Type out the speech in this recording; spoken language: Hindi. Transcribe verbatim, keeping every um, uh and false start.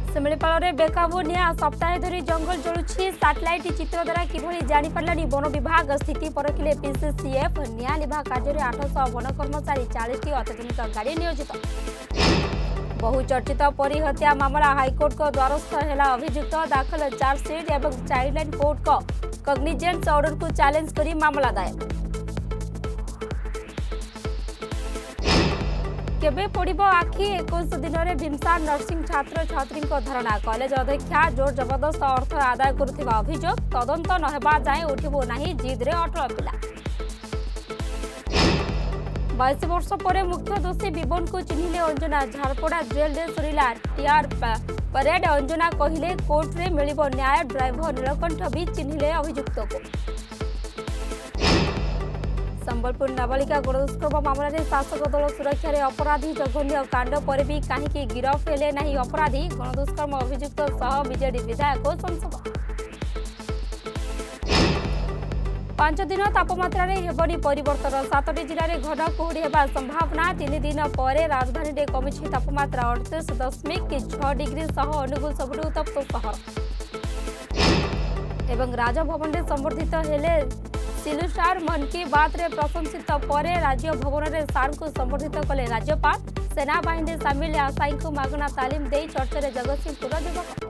शिमिलीपाल में बेकाबू निया सप्ताह धरी जंगल जलुछि सैटेलाइट चित्र द्वारा किभली जानी पारलानी वन विभाग स्थिति परखिले पीसीसीएफ निया लिभा कार्य में आठ सौ वन कर्मचारी चालीस टी अत्याधुनिक गाड़ी नियोजित। बहुचर्चित परी हत्या मामला हाईकोर्ट को द्वारस्थ है अभियुक्त दाखल चार्जसीट और चाइल्डलाइन कोर्ट को कग्निजेंस ऑर्डर को चैलेंज करी मामला दायर। केबे पड़िबो आखि इक्कीस दिन में भीमसार नर्सिंग छात्र छात्री धारणा कॉलेज अध्यक्षा जोर जबरदस्त अर्थ आदाय करुवा अभियोग तदंत नहेबा जाए उठिबो नाही जिद्रे अटल पिला। बाईस वर्ष पर मुख्य दोषी विवन को चिन्हिले अंजना झारपड़ा जेल में सरिला टीआर परेड अंजना कहले कोर्ट रे मिलिबो न्याय ड्राइवर नीलकंठ भी चिन्हिले अभियुक्त को। संबलपुर नाबालिका गणदुष्कर्म मामला में शासक दल सुरक्षा रे अपराधी जघन्य कांड पर भी कहीं गिरफ हेले नहीं अपराधी गणदुष्कर्म अभियुक्त सह बीजेडी विधायक संसद। पांच दिन तापमात्रा हेबनी परिवर्तन सातटी जिले में घन कुहुड़ी होगा संभावना तीन दिन पर राजधानी में कमी तापमात्रा अड़तीस दशमिक छह डिग्री सह अनुगुल सबुठ उत्तप्त सहर एवं राजभवन में संबर्धित हेले सिलुसार मन की बात रे प्रशंसित पर राज्य भवन में सार को संबर्धित कले राज्यपाल सेना बाहिनी सामिल आशायी को मागना तालीम दे चर्चा जगतसिंहपुर युवक।